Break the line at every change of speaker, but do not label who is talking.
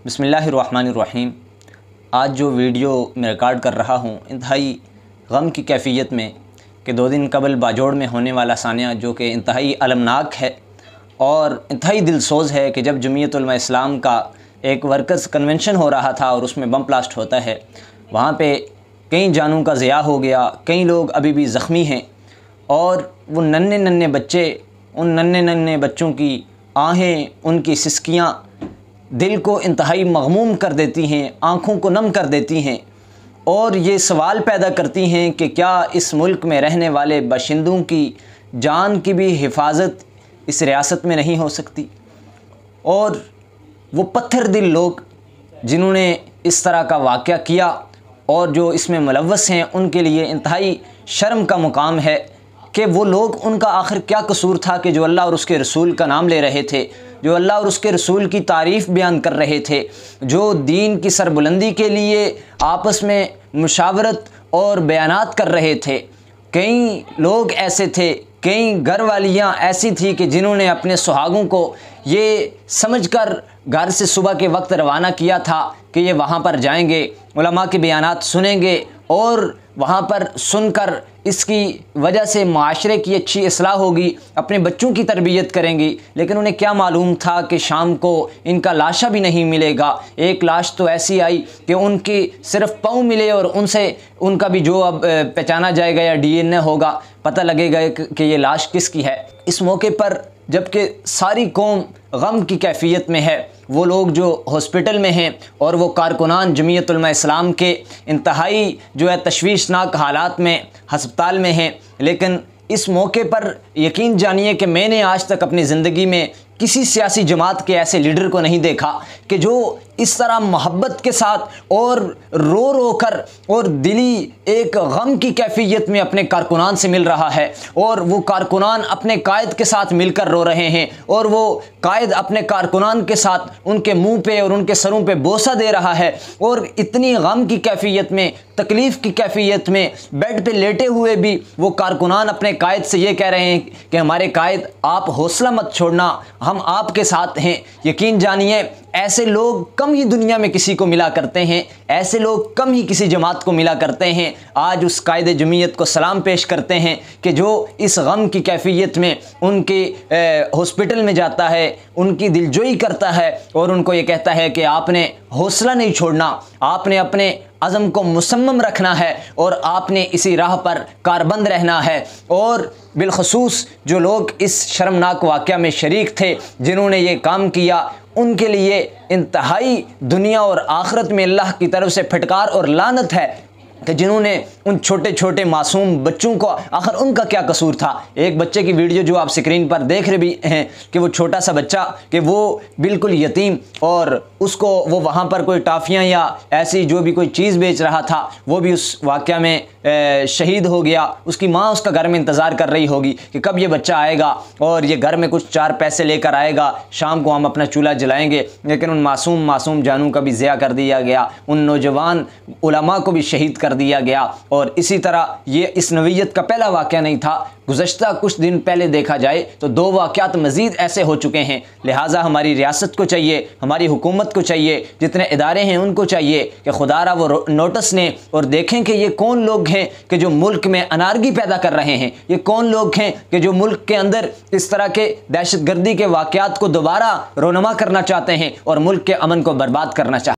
बिस्मिल्लाहिर्रहमानिर्रहीम। आज जो वीडियो मैं रिकॉर्ड कर रहा हूँ इंतहाई गम की कैफियत में कि 2 दिन कबल बाजोड़ में होने वाला सानिया जो कि इंतहाई अलमनाक है और इंतहाई दिलसोज़ है कि जब जमीयत उलमा इस्लाम का एक वर्कर्स कन्वेंशन हो रहा था और उसमें बम ब्लास्ट होता है, वहाँ पे कई जानों का ज़िया हो गया, कई लोग अभी भी ज़ख्मी हैं और वो नन्हे नन्हे बच्चे, उन नन्हे नन्हे बच्चों की आहें, उनकी सिसकियाँ दिल को इंतहाई मग़मूम कर देती हैं, आँखों को नम कर देती हैं और ये सवाल पैदा करती हैं कि क्या इस मुल्क में रहने वाले बाशिंदों की जान की भी हिफाजत इस रियासत में नहीं हो सकती। और वो पत्थर दिल लोग जिन्होंने इस तरह का वाक़या किया और जो इसमें मुलव्वस हैं, उनके लिए इंतहाई शर्म का मुकाम है कि वो लोग, उनका आखिर क्या कसूर था कि जो अल्लाह और उसके रसूल का नाम ले रहे थे, जो अल्लाह और उसके रसूल की तारीफ़ बयान कर रहे थे, जो दीन की सरबुलंदी के लिए आपस में मुशावरत और बयानात कर रहे थे। कई लोग ऐसे थे, कई घरवालियाँ ऐसी थी कि जिन्होंने अपने सुहागों को ये समझकर घर से सुबह के वक्त रवाना किया था कि ये वहाँ पर जाएंगे, उलमा के बयानात सुनेंगे और वहाँ पर सुनकर इसकी वजह से माशरे की अच्छी इस्लाह होगी, अपने बच्चों की तरबियत करेंगी। लेकिन उन्हें क्या मालूम था कि शाम को इनका लाशा भी नहीं मिलेगा। एक लाश तो ऐसी आई कि उनकी सिर्फ पाँव मिले और उनसे उनका भी जो अब पहचाना जाएगा या DNA होगा, पता लगेगा कि ये लाश किसकी है। इस मौके पर जबकि सारी कौम गम की कैफियत में है, वो लोग जो हॉस्पिटल में हैं और वो कारकुनान जमीयत उलमा इस्लाम के इंतहाई जो है तशवीशनाक हालात में हस्पताल में हैं। लेकिन इस मौके पर यकीन जानिए कि मैंने आज तक अपनी ज़िंदगी में किसी सियासी जमात के ऐसे लीडर को नहीं देखा कि जो इस तरह मोहब्बत के साथ और रो रो कर और दिली एक गम की कैफियत में अपने कारकुनान से मिल रहा है और वो कारकुनान अपने कायद के साथ मिलकर रो रहे हैं और वो कायद अपने कारकुनान के साथ उनके मुंह पे और उनके सरों पे बोसा दे रहा है। और इतनी गम की कैफियत में, तकलीफ़ की कैफियत में बेड पे लेटे हुए भी वो कारकुनान अपने कायद से ये कह रहे हैं कि हमारे कायद, आप हौसला मत छोड़ना, हम आपके साथ हैं। यकीन जानिए ऐसे लोग कम ही दुनिया में किसी को मिला करते हैं, ऐसे लोग कम ही किसी जमात को मिला करते हैं। आज उस कायदे जमीयत को सलाम पेश करते हैं कि जो इस गम की कैफियत में उनके हॉस्पिटल में जाता है, उनकी दिलजोई करता है और उनको ये कहता है कि आपने हौसला नहीं छोड़ना, आपने अपने अज़म को मुसम्मम रखना है और आपने इसी राह पर कारबंद रहना है। और बिलखसूस जो लोग इस शर्मनाक वाक़या में शरीक थे, जिन्होंने ये काम किया, उनके लिए इंतहाई दुनिया और आखिरत में अल्लाह की तरफ से फटकार और लानत है कि जिन्होंने उन छोटे छोटे मासूम बच्चों को, आखिर उनका क्या कसूर था। एक बच्चे की वीडियो जो आप स्क्रीन पर देख रहे भी हैं कि वो छोटा सा बच्चा कि वो बिल्कुल यतीम और उसको वो वहाँ पर कोई टाफ़ियाँ या ऐसी जो भी कोई चीज़ बेच रहा था, वो भी उस वाक़या में शहीद हो गया। उसकी माँ उसका घर में इंतज़ार कर रही होगी कि कब ये बच्चा आएगा और ये घर में कुछ 4 पैसे लेकर आएगा, शाम को हम अपना चूल्हा जलाएंगे। लेकिन उन मासूम जानों का भी ज़िया कर दिया गया, उन नौजवान उलमा को भी शहीद कर दिया गया। और इसी तरह ये इस नवीयत का पहला वाक़या नहीं था। गुज़श्ता कुछ दिन पहले देखा जाए तो 2 वाक़यात मज़ीद ऐसे हो चुके हैं। लिहाजा हमारी रियासत को चाहिए, हमारी हुकूमत को चाहिए, जितने इदारे हैं उनको चाहिए कि खुदारा वो नोटिस लें और देखें कि ये कौन लोग हैं कि जो मुल्क में अनारगी पैदा कर रहे हैं, ये कौन लोग हैं कि जो मुल्क के अंदर इस तरह के दहशतगर्दी के वाक़यात को दोबारा रोनमा करना चाहते हैं और मुल्क के अमन को बर्बाद करना चाहते हैं।